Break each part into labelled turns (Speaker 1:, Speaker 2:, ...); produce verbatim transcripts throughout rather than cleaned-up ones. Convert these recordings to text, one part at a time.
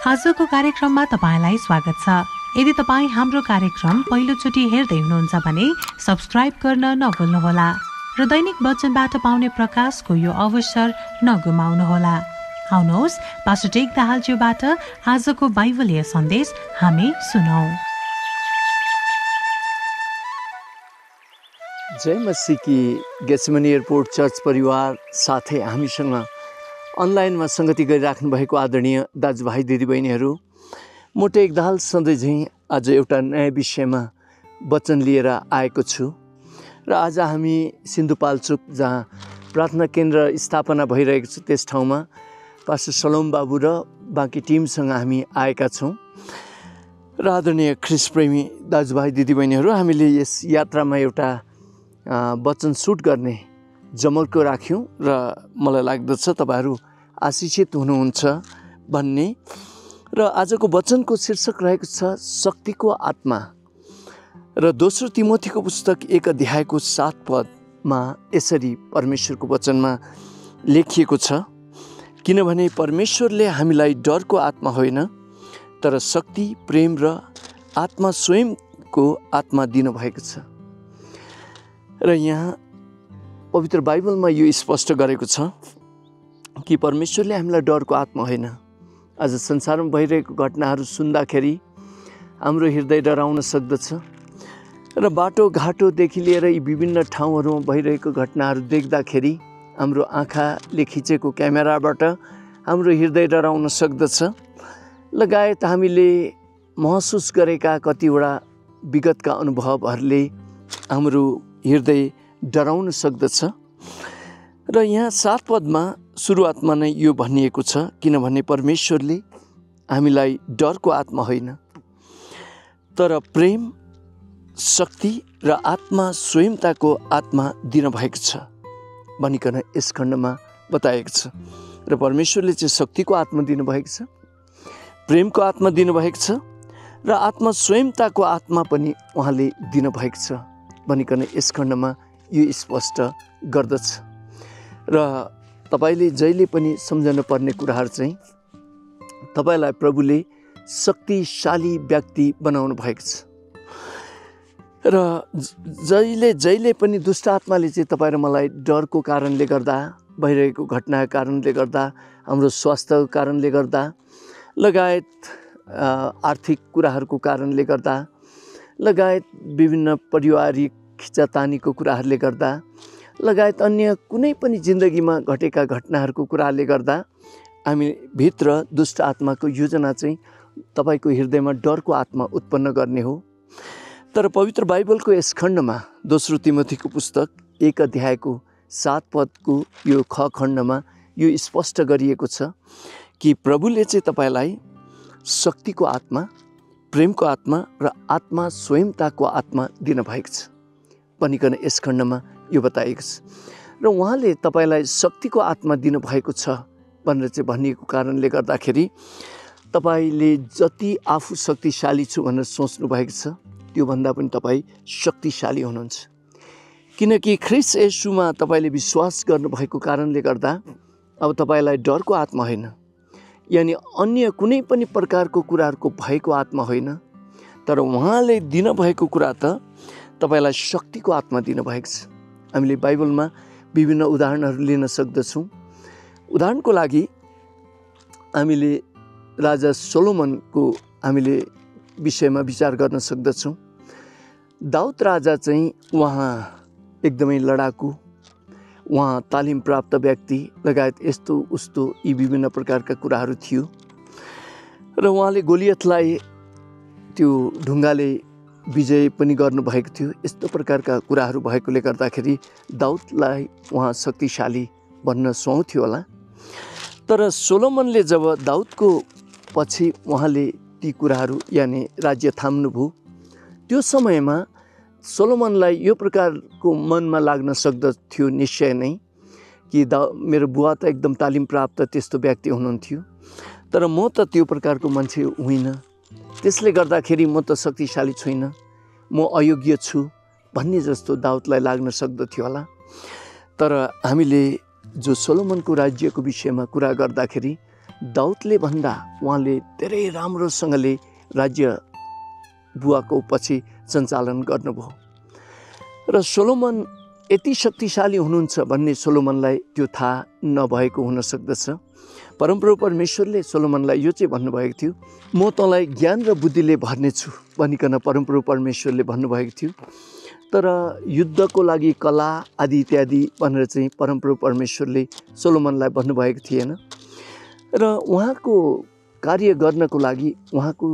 Speaker 1: आजको कार्यक्रममा तपाईलाई स्वागत छ। यदि तपाईँ हाम्रो कार्यक्रम पहिलोचोटि हेर्दै हुनुहुन्छ भने सब्स्क्राइब गर्न नभुल्नुहोला र दैनिक वचनबाट पाउने प्रकाशको यो अवसर नगुमाउनुहोला। आउनुहोस् पास्टर टेक दाहालज्यूबाट आजको बाइबलीय सन्देश हामी सुनौं।
Speaker 2: जय मसीकी गेत्सेमनी एयरपोर्ट चर्च परिवार साथै हामीसँग अनलाइनमा संगति गरिराख्नु भएको आदरणीय दाजुभाइ दिदीबहिनीहरू, म टेक दाहाल सधैँ झैँ आज एउटा नयाँ विषयमा वचन लिएर आएको छु र आज हामी सिन्धुपाल्चोक जहाँ प्रार्थना केन्द्र स्थापना भइरहेको छ त्यस ठाउँमा पास्टर सलोम बाबु र बाँकी टिमसँग हामी आएका छौँ र आदरणीय ख्रिस्ट प्रेमी दाजुभाइ दिदीबहिनीहरू, हामीले यस यात्रामा एउटा वचन सुट गर्ने जमर्को राख्यौँ र मलाई लाग्दछ तपाईहरू आशिषित हुनुहुन्छ भन्ने। र आजको वचनको शीर्षक रहेको छ शक्तिको आत्मा र दोस्रो तिमोथीको पुस्तक एक अध्यायको सात पदमा यसरी परमेश्वरको वचनमा लेखिएको छ, किनभने परमेश्वरले हामीलाई डरको आत्मा होइन तर शक्ति, प्रेम र आत्मा स्वयंको आत्मा दिनुभएको छ। र यहाँ पवित्र बाइबलमा यो स्पष्ट गरेको छ कि परमेश्वरले हामीलाई डरको आत्मा होइन। आज संसारमा भइरहेको घटनाहरू सुन्दाखेरि हाम्रो हृदय डराउन सक्दछ र बाटोघाटोदेखि लिएर यी विभिन्न ठाउँहरूमा भइरहेको घटनाहरू देख्दाखेरि हाम्रो आँखाले खिचेको क्यामेराबाट हाम्रो हृदय डराउन सक्दछ। लगायत हामीले महसुस गरेका कतिवटा विगतका अनुभवहरूले हाम्रो हृदय डराउन सक्दछ। र यहाँ सात पदमा सुरुवातमा नै यो भनिएको छ, किनभने परमेश्वरले हामीलाई डरको आत्मा होइन तर प्रेम, शक्ति र आत्मा स्वयंताको आत्मा दिनुभएको छ भनिकन यस खण्डमा बताएको छ। र परमेश्वरले चाहिँ शक्तिको आत्मा दिनुभएको छ, प्रेमको आत्मा दिनुभएको छ र आत्मा स्वयंताको आत्मा पनि उहाँले दिनुभएको छ भनिकन यस खण्डमा यो स्पष्ट गर्दछ। र तपाईँले जहिले पनि सम्झनु पर्ने कुराहरू चाहिँ तपाईँलाई प्रभुले शक्तिशाली व्यक्ति बनाउनु भएको छ र जहिले जहिले पनि दुष्ट आत्माले चाहिँ तपाईँ र मलाई डरको कारणले गर्दा, भइरहेको घटनाको कारणले गर्दा, हाम्रो स्वास्थ्यको कारणले गर्दा, लगायत आर्थिक कुराहरूको कारणले गर्दा, लगायत विभिन्न पारिवारिक खिचातानीको कुराहरूले गर्दा, लगायत अन्य कुनै पनि जिन्दगीमा घटेका घटनाहरूको कुराहरूले गर्दा हामी भित्र दुष्ट आत्माको योजना चाहिँ तपाईँको हृदयमा डरको आत्मा उत्पन्न गर्ने हो। तर पवित्र बाइबलको यस खण्डमा दोस्रो तिमोथीको पुस्तक एक अध्यायको सात पदको यो ख खण्डमा यो स्पष्ट गरिएको छ कि प्रभुले चाहिँ तपाईँलाई शक्तिको आत्मा, प्रेमको आत्मा र आत्मा स्वयंताको आत्मा दिनुभएको छ भनिकन यस खण्डमा यो बताइएको छ। र उहाँले तपाईँलाई शक्तिको आत्मा दिनुभएको छ भनेर चाहिँ भनिएको कारणले गर्दाखेरि तपाईँले जति आफू शक्तिशाली छु भनेर सोच्नु भएको छ त्योभन्दा पनि तपाईँ शक्तिशाली हुनुहुन्छ, किनकि ख्रिस्ट येशूमा तपाईँले विश्वास गर्नुभएको कारणले गर्दा अब तपाईँलाई डरको आत्मा होइन, यानि अन्य कुनै पनि प्रकारको कुराहरूको भएको आत्मा होइन तर उहाँले दिनुभएको कुरा त तपाईँलाई शक्तिको आत्मा दिनुभएको छ। हामीले बाइबलमा विभिन्न उदाहरणहरू लिन सक्दछौँ। उदाहरणको लागि हामीले राजा सोलोमनको हामीले विषयमा विचार गर्न सक्दछौँ। दाउद राजा चाहिँ उहाँ एकदमै लडाकु, उहाँ तालिम प्राप्त व्यक्ति, लगायत यस्तो उस्तो यी विभिन्न प्रकारका कुराहरू थियो र उहाँले गोलियतलाई त्यो ढुङ्गाले विजय पनि गर्नुभएको थियो। यस्तो प्रकारका कुराहरू भएकोले गर्दाखेरि दाउदलाई उहाँ शक्तिशाली भन्न सुहाउँथ्यो होला। तर सोलोमनले जब दाउदको पछि उहाँले ती कुराहरू यानि राज्य थाम्नुभयो, त्यो समयमा सोलोमनलाई यो प्रकारको मनमा लाग्न सक्दथ्यो निश्चय नै कि दा मेरो बुवा त एकदम तालिम प्राप्त त्यस्तो व्यक्ति हुनुहुन्थ्यो तर म त त्यो प्रकारको मान्छे होइन, त्यसले गर्दाखेरि म त शक्तिशाली छुइनँ, म अयोग्य छु भन्ने जस्तो दाउदलाई लाग्न सक्दथ्यो होला। तर हामीले जो सोलोमनको राज्यको विषयमा कुरा गर्दाखेरि दाउदले भन्दा उहाँले धेरै राम्रोसँगले राज्य बुवाको पछि सञ्चालन गर्नुभयो र सोलोमन यति शक्तिशाली हुनुहुन्छ भन्ने सोलोमनलाई त्यो थाहा नभएको हुन सक्दछ। परमप्रभु परमेश्वरले सोलोमनलाई यो चाहिँ भन्नुभएको थियो, म तँलाई ज्ञान र बुद्धिले भर्नेछु भनिकन परमप्रभु परमेश्वरले भन्नुभएको थियो। तर युद्धको लागि कला आदि इत्यादि भनेर चाहिँ परमप्रभु परमेश्वरले सोलोमनलाई भन्नुभएको थिएन र उहाँको कार्य गर्नको लागि उहाँको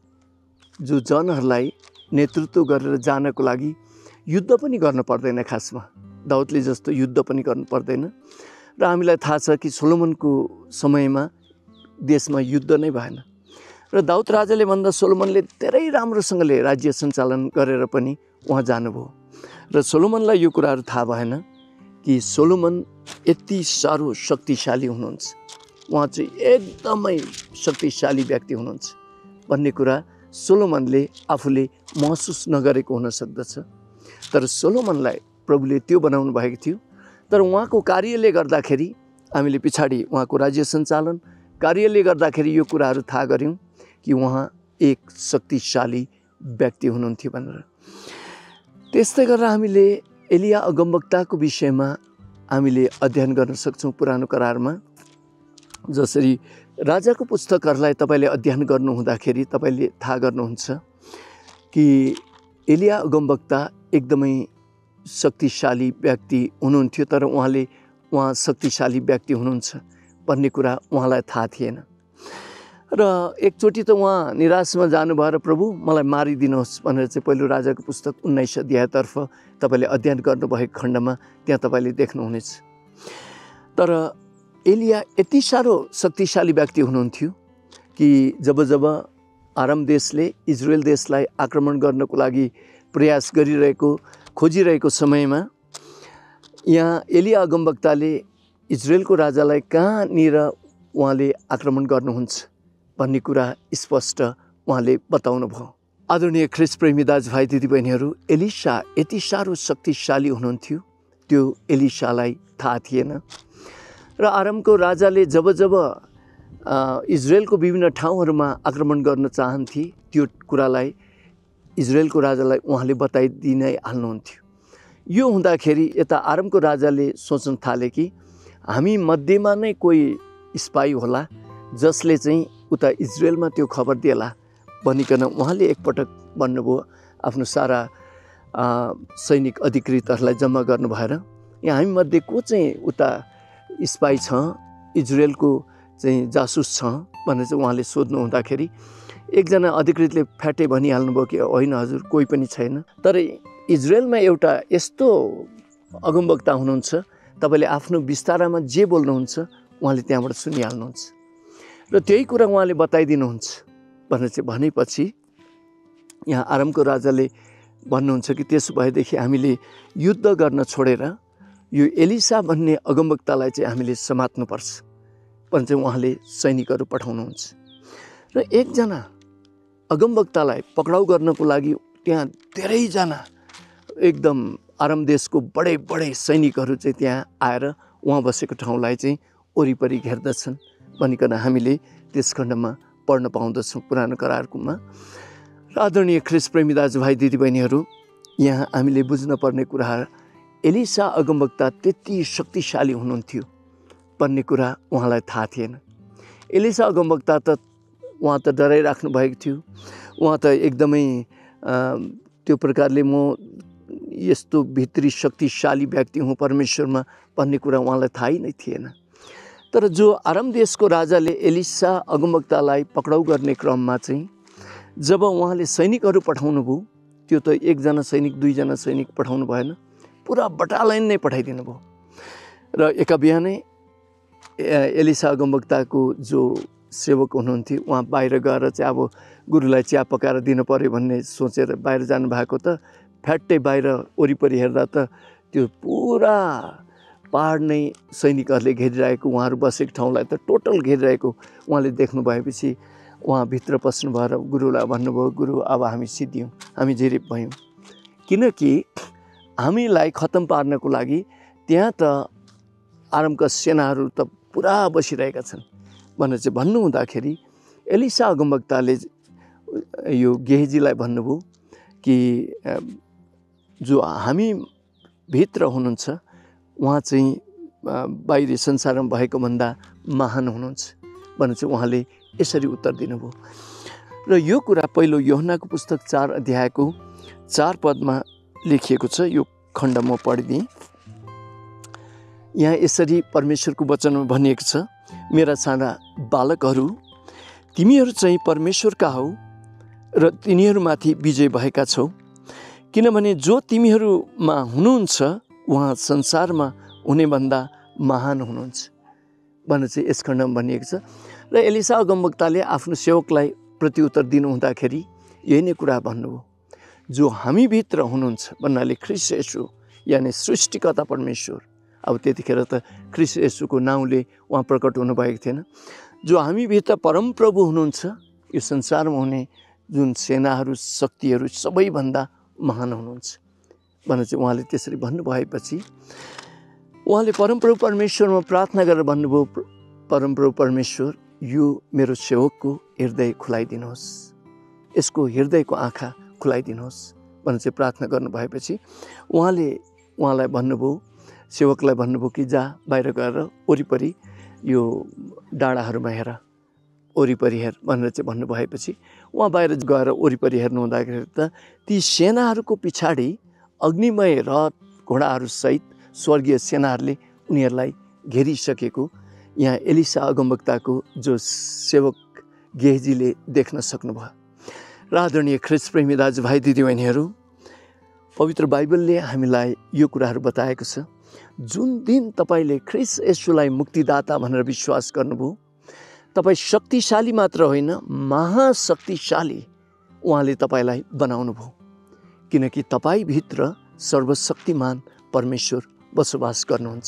Speaker 2: जो जनहरूलाई नेतृत्व गरेर जानको लागि युद्ध पनि गर्न पर्दैन। खासमा दाउदले जस्तो युद्ध पनि गर्नु पर्दैन र हामीलाई थाहा छ कि सोलोमनको समयमा देशमा युद्ध नै भएन र दाउद राजाले भन्दा सोलोमनले धेरै राम्रोसँगले राज्य सञ्चालन गरेर पनि उहाँ जानुभयो र सोलोमनलाई यो कुराहरू थाहा भएन कि सोलोमन यति साह्रो शक्तिशाली हुनुहुन्छ, उहाँ चाहिँ एकदमै शक्तिशाली व्यक्ति हुनुहुन्छ भन्ने कुरा सोलोमनले आफूले महसुस नगरेको हुन सक्दछ। तर सोलोमनलाई प्रभुले त्यो बनाउनु भएको थियो। तर उहाँको कार्यले गर्दाखेरि हामीले पछाडि उहाँको राज्य सञ्चालन कार्यले गर्दाखेरि यो कुराहरू थाहा गऱ्यौँ कि उहाँ एक शक्तिशाली व्यक्ति हुनुहुन्थ्यो भनेर। त्यस्तै गरेर हामीले एलिया अगमवक्ताको विषयमा हामीले अध्ययन गर्न सक्छौँ पुरानो करारमा। जसरी राजाको पुस्तकहरूलाई तपाईँले अध्ययन गर्नुहुँदाखेरि तपाईँले थाहा गर्नुहुन्छ कि एलिया अगमवक्ता एकदमै शक्तिशाली व्यक्ति हुनुहुन्थ्यो, तर उहाँले उहाँ शक्तिशाली व्यक्ति हुनुहुन्छ भन्ने कुरा उहाँलाई थाहा थिएन र एकचोटि त उहाँ निराशमा जानुभयो र प्रभु मलाई मारिदिनुहोस् भनेर चाहिँ पहिलो राजाको पुस्तक उन्नाइस अध्यायतर्फ तपाईँले अध्ययन गर्नुभएको खण्डमा त्यहाँ तपाईँले देख्नुहुनेछ। तर एलिया यति साह्रो शक्तिशाली व्यक्ति हुनुहुन्थ्यो कि जब जब आराम देशले इजरायल देशलाई आक्रमण गर्नको लागि प्रयास गरिरहेको खोजिरहेको समयमा यहाँ एलिया अगमवक्ताले इजरायलको राजालाई कहाँनिर उहाँले आक्रमण गर्नुहुन्छ भन्ने कुरा स्पष्ट उहाँले बताउनु भयो। आदरणीय ख्रिस्ट प्रेमी दाजुभाइ दिदीबहिनीहरू, एलिसा यति साह्रो शक्तिशाली हुनुहुन्थ्यो, त्यो एलिसालाई थाहा थिएन र आरामको राजाले जब जब इजरायलको विभिन्न ठाउँहरूमा आक्रमण गर्न चाहन्थे त्यो कुरालाई इजरायलको राजालाई उहाँले बताइदिइ नै हाल्नुहुन्थ्यो। यो हुँदाखेरि यता आरामको राजाले सोच्न थाले कि हामी मध्येमा नै कोही स्पाई होला जसले चाहिँ उता इजरायलमा त्यो खबर दिएला भनिकन उहाँले एकपटक भन्नुभयो। आफ्नो सारा सैनिक अधिकृतहरूलाई जम्मा गर्नु भएर यहाँ हामी मध्ये को चाहिँ उता स्पाई छ, इजरायलको चाहिँ जासुस छ भनेर चाहिँ उहाँले सोध्नु हुँदाखेरि एकजना अधिकृतले फ्याटे भनिहाल्नुभयो कि होइन हजुर, कोही पनि छैन। तर इजरायलमा एउटा यस्तो अगमवक्ता हुनुहुन्छ, तपाईँले आफ्नो विस्तारमा जे बोल्नुहुन्छ उहाँले त्यहाँबाट सुनिहाल्नुहुन्छ र त्यही कुरा उहाँले बताइदिनुहुन्छ भनेर चाहिँ भनेपछि यहाँ आरामको राजाले भन्नुहुन्छ कि त्यसो भएदेखि हामीले युद्ध गर्न छोडेर यो एलिसा भन्ने अगमवक्तालाई चाहिँ हामीले समात्नुपर्छ भने चाहिँ उहाँले सैनिकहरू पठाउनुहुन्छ र एकजना अगमवक्तालाई पक्राउ गर्नको लागि त्यहाँ धेरैजना एकदम आराम देशको बडे बडे सैनिकहरू चाहिँ त्यहाँ आएर उहाँ बसेको ठाउँलाई चाहिँ वरिपरि घेर्दछन् भनिकन हामीले त्यस खण्डमा पढ्न पाउँदछौँ पुरानो करारकोमा। र आदरणीय ख्रिस्ट प्रेमी दाजुभाइ दिदीबहिनीहरू, यहाँ हामीले बुझ्न पर्ने कुरा एलिसा अगमवक्ता त्यति शक्तिशाली हुनुहुन्थ्यो भन्ने कुरा उहाँलाई थाहा थिएन। एलिसा अगमवक्ता त उहाँ त डराइराख्नु भएको थियो, उहाँ त एकदमै त्यो प्रकारले म यस्तो भित्री शक्तिशाली व्यक्ति हुँ परमेश्वरमा भन्ने कुरा उहाँलाई थाहै नै थिएन। तर जो आराम देशको राजाले एलिसा अगमवक्तालाई पक्राउ गर्ने क्रममा चाहिँ जब उहाँले सैनिकहरू पठाउनु भयो, त्यो त एकजना सैनिक दुईजना सैनिक पठाउनु भएन, पुरा बटालियन नै पठाइदिनु भयो र एका बिहानै एलिसा अगमवक्ताको जो सेवक हुनुहुन्थ्यो उहाँ बाहिर गएर चाहिँ अब गुरुलाई चिया पकाएर दिनु पर्यो भन्ने सोचेर बाहिर जानुभएको त फ्याट्टै बाहिर वरिपरि हेर्दा त त्यो पुरा पहाड नै सैनिकहरूले घेरिरहेको, उहाँहरू बसेको ठाउँलाई त टोटल घेरिरहेको उहाँले देख्नु भएपछि उहाँ भित्र पस्नु भएर गुरुलाई भन्नुभयो, गुरु अब हामी सिद्धियौँ, हामी जिरिप भयौँ, किनकि हामीलाई खत्तम पार्नको लागि त्यहाँ त आरामका सेनाहरू त पुरा बसिरहेका छन् भनेर चाहिँ भन्नुहुँदाखेरि एलिसा अगमवक्ताले यो गेहजीलाई भन्नुभयो कि जो हामी भित्र हुनुहुन्छ उहाँ चाहिँ बाहिरी संसारमा भएको भन्दा महान हुनुहुन्छ भनेर चाहिँ उहाँले यसरी उत्तर दिनुभयो। र यो कुरा पहिलो यूहन्नाको पुस्तक चार अध्यायको चार पदमा लेखिएको छ। यो खण्ड म पढिदिएँ। यहाँ यसरी परमेश्वरको वचनमा भनिएको छ, मेरा साना बालकहरू, तिमीहरू चाहिँ परमेश्वरका हौ र तिनीहरूमाथि विजय भएका छौ, किनभने जो तिमीहरूमा हुनुहुन्छ उहाँ संसारमा हुनेभन्दा महान हुनुहुन्छ भनेर चाहिँ यस खण्डमा भनिएको छ। र एलिसा अगमवक्ताले आफ्नो सेवकलाई प्रत्युत्तर दिनुहुँदाखेरि यही नै कुरा भन्नुभयो, जो हामीभित्र हुनुहुन्छ भन्नाले ख्रीष्ट येशू यानि सृष्टिकर्ता परमेश्वर। अब त्यतिखेर त ख्रीष्ट येशूको नाउँले उहाँ प्रकट हुनुभएको थिएन। जो हामीभित्र परमप्रभु हुनुहुन्छ, यो संसारमा हुने जुन सेनाहरू शक्तिहरू सबैभन्दा महान हुनुहुन्छ भनेर चाहिँ उहाँले त्यसरी भन्नुभएपछि उहाँले परमप्रभु परमेश्वरमा प्रार्थना गरेर भन्नुभयो, परमप्रभु परमेश्वर, यो मेरो सेवकको हृदय खुलाइदिनुहोस्, यसको हृदयको आँखा खुलाइदिनुहोस् भनेर चाहिँ प्रार्थना गर्नुभएपछि उहाँले उहाँलाई भन्नुभयो, सेवकलाई भन्नुभयो कि जा बाहिर गएर वरिपरि यो डाँडाहरूमा हेर, वरिपरि हेर भनेर चाहिँ भन्नुभएपछि उहाँ बाहिर गएर वरिपरि हेर्नु हुँदाखेरि त ती सेनाहरूको पछाडि अग्निमय रथ घोडाहरूसहित स्वर्गीय सेनाहरूले उनीहरूलाई घेरिसकेको यहाँ एलिसा अगमवक्ताको जो सेवक गेहजीले देख्न सक्नुभयो। र आदरणीय ख्रीष्ट प्रेमी दाजुभाइ दिदीबहिनीहरू, पवित्र बाइबलले हामीलाई यो कुराहरू बताएको छ, जुन दिन तपाईँले ख्रीष्ट येशूलाई मुक्तिदाता भनेर विश्वास गर्नुभयो, तपाईँ शक्तिशाली मात्र होइन, महाशक्तिशाली उहाँले तपाईँलाई बनाउनु भयो, किनकि तपाईँभित्र सर्वशक्तिमान परमेश्वर बसोबास गर्नुहुन्छ।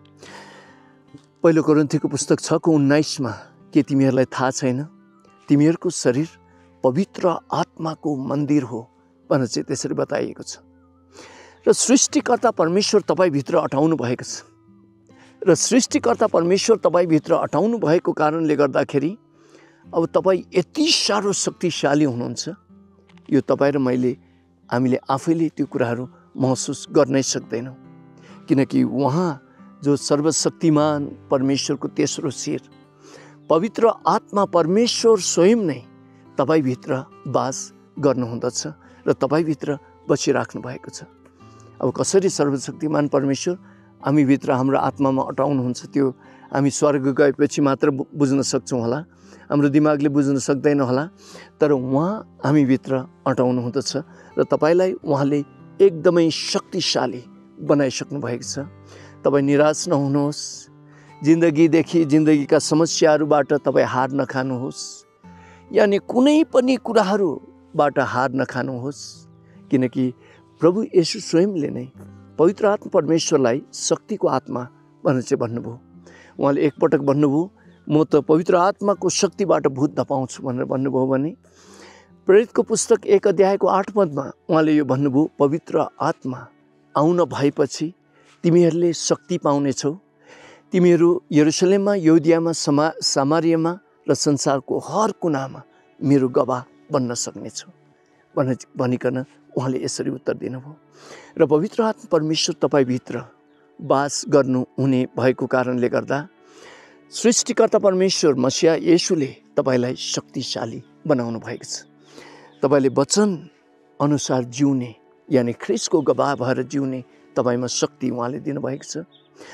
Speaker 2: पहिलो कोरिन्थीको पुस्तक छको उन्नाइसमा के तिमीहरूलाई थाहा छैन, तिमीहरूको शरीर पवित्र आत्माको मन्दिर हो भनेर चाहिँ त्यसरी बताइएको छ। र सृष्टिकर्ता परमेश्वर तपाईँभित्र अटाउनु भएको छ। र सृष्टिकर्ता परमेश्वर तपाईँभित्र अटाउनु भएको कारणले गर्दाखेरि अब तपाईँ यति साह्रो शक्तिशाली हुनुहुन्छ, यो तपाईँ र मैले हामीले आफैले त्यो कुराहरू महसुस गर्नै सक्दैनौँ, किनकि उहाँ जो सर्वशक्तिमान परमेश्वरको तेस्रो शिर पवित्र आत्मा परमेश्वर स्वयं नै तपाईँभित्र वास गर्नुहुँदछ र तपाईँभित्र बसिराख्नु भएको छ। अब कसरी सर्वशक्तिमान परमेश्वर हामीभित्र हाम्रो आत्मामा अटाउनुहुन्छ त्यो हामी स्वर्ग गएपछि मात्र बुझ्न सक्छौँ होला, हाम्रो दिमागले बुझ्न सक्दैन होला, तर उहाँ हामीभित्र अटाउनु हुँदछ र तपाईँलाई उहाँले एकदमै शक्तिशाली बनाइसक्नु भएको छ। तपाईँ निराश नहुनुहोस्, जिन्दगीदेखि जिन्दगीका समस्याहरूबाट तपाईँ हार नखानुहोस्, यानि कुनै पनि कुराहरूबाट हार नखानुहोस्, किनकि प्रभु येशू स्वयंले नै पवित्र आत्मा परमेश्वरलाई शक्तिको आत्मा भनेर चाहिँ भन्नुभयो। उहाँले एकपटक भन्नुभयो, म त पवित्र आत्माको शक्तिबाट भूत धपाउँछु भनेर भन्नुभयो भने प्रेरितको पुस्तक एक अध्यायको आठ पदमा उहाँले यो भन्नुभयो, पवित्र आत्मा आउन भएपछि तिमीहरूले शक्ति पाउनेछौ, तिमीहरू यरुशलेममा, यहुदियामा, समा सामारियामा र संसारको हर कुनामा मेरो गवाह बन्न सक्नेछौ भनेर भनिकन उहाँले यसरी उत्तर दिनुभयो। र पवित्र आत्मा परमेश्वर तपाईँभित्र वास गर्नु हुने भएको कारणले गर्दा सृष्टिकर्ता परमेश्वर मसीहा येशूले तपाईँलाई शक्तिशाली बनाउनु भएको छ। तपाईँले वचन अनुसार जिउने यानि ख्रीष्टको गवाह भएर जिउने तपाईँमा शक्ति उहाँले दिनुभएको छ।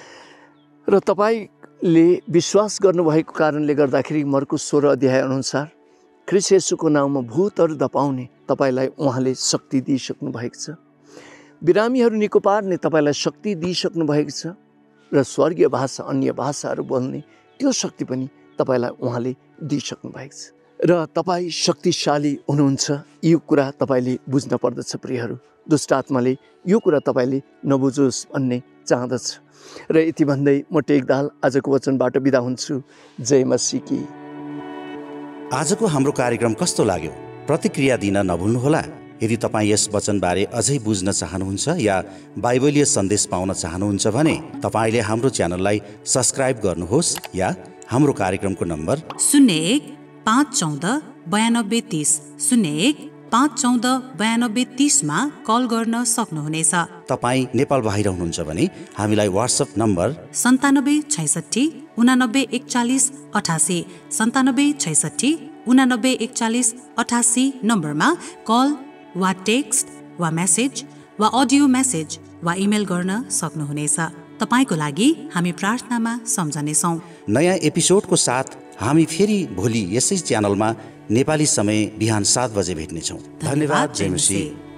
Speaker 2: र तपाईँले विश्वास गर्नुभएको कारणले गर्दाखेरि मर्कुस सोह्र अध्याय अनुसार ख्रीष्ट येशूको नाउँमा भूतहरू धपाउने तपाईँलाई उहाँले शक्ति दिइसक्नु भएको छ। बिरामीहरू निको पार्ने तपाईँलाई शक्ति दिइसक्नु भएको छ। र स्वर्गीय भाषा, अन्य भाषाहरू बोल्ने त्यो शक्ति पनि तपाईँलाई उहाँले दिइसक्नु भएको छ। र तपाईँ शक्तिशाली हुनुहुन्छ, यो कुरा तपाईँले बुझ्न पर्दछ प्रियहरू। दुष्ट आत्माले यो कुरा तपाईँले नबुझोस् भन्ने चाहँदछ। र यति भन्दै म टेकदाल आजको वचनबाट बिदा हुन्छु। जय मसीह की।
Speaker 3: आजको हाम्रो कार्यक्रम कस्तो लाग्यो? प्रतिक्रिया दिन नभुल्नुहोला। यदि तपाईँ यस वचनबारे अझै बुझ्न चाहनुहुन्छ या बाइबलीय सन्देश पाउन चाहनुहुन्छ भने तपाईँले हाम्रो च्यानललाई सब्स्क्राइब गर्नुहोस् या हाम्रो कार्यक्रमको नम्बर
Speaker 1: शून्य एक पाँच चौध बयानब्बे तिस शून्य एक पाँच चौध बयानब्बे तिसमा कल गर्न सक्नुहुनेछ।
Speaker 3: तपाईँ नेपाल बाहिर हुनुहुन्छ भने हामीलाई वाट्सएप नम्बर
Speaker 1: सन्तानब्बे छैसठी उनानब्बे एकचालिस अठासी सन्तानब्बे छैसठी उनानब्बे एकचालिस अठासी नम्बरमा कल वा टेक्स्ट वा मेसेज वा अडियो मेसेज वा इमेल गर्न सक्नुहुनेछ। तपाईँको लागि हामी प्रार्थनामा सम्झनेछौँ।
Speaker 3: नयाँ एपिसोडको साथ हामी फेरि भोलि यसै च्यानलमा नेपाली समय बिहान सात बजे भेट्नेछौँ। धन्यवाद। जय मसीह।